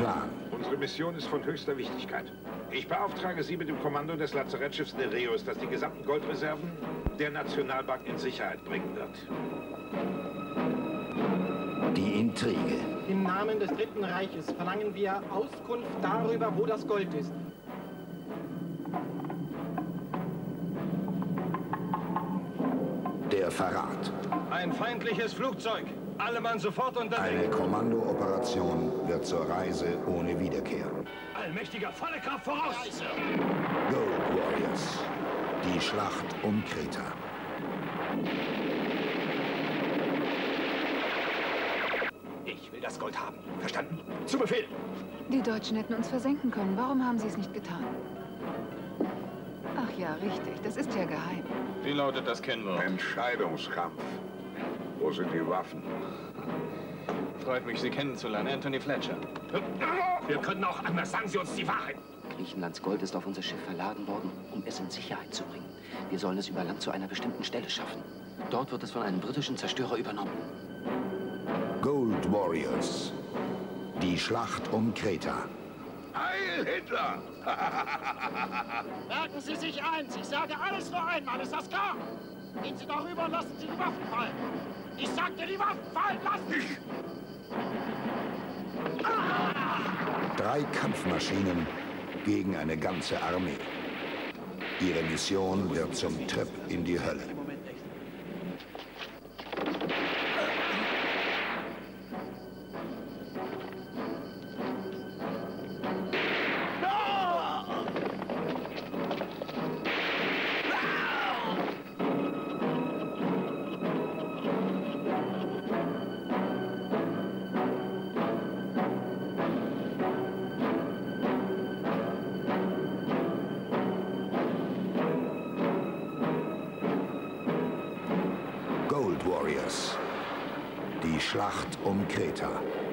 Plan. Unsere Mission ist von höchster Wichtigkeit. Ich beauftrage Sie mit dem Kommando des Lazarettschiffs Nereus, das die gesamten Goldreserven der Nationalbank in Sicherheit bringen wird. Die Intrige. Im Namen des Dritten Reiches verlangen wir Auskunft darüber, wo das Gold ist. Der Verrat. Ein feindliches Flugzeug. Alle Mann sofort unter Deck. Eine Kommandooperation wird zur Reise ohne Wiederkehr. Allmächtiger, volle Kraft voraus! Gold Warriors. Die Schlacht um Kreta. Ich will das Gold haben. Verstanden? Zu Befehl! Die Deutschen hätten uns versenken können. Warum haben sie es nicht getan? Ach ja, richtig. Das ist ja geheim. Wie lautet das Kennwort? Entscheidungskampf. Wo sind die Waffen? Freut mich, Sie kennenzulernen, Anthony Fletcher. Wir können auch anders. Sagen Sie uns die Wahrheit. Griechenlands Gold ist auf unser Schiff verladen worden, um es in Sicherheit zu bringen. Wir sollen es über Land zu einer bestimmten Stelle schaffen. Dort wird es von einem britischen Zerstörer übernommen. Gold Warriors. Die Schlacht um Kreta. Heil Hitler! Merken Sie sich eins, ich sage alles nur einmal, ist das klar? Gehen Sie darüber und lassen Sie die Waffen fallen. Ich sagte, die Waffen fallen lassen! 3 Kampfmaschinen gegen eine ganze Armee. Ihre Mission wird zum Trip in die Hölle. Gold Warriors. Die Schlacht um Kreta.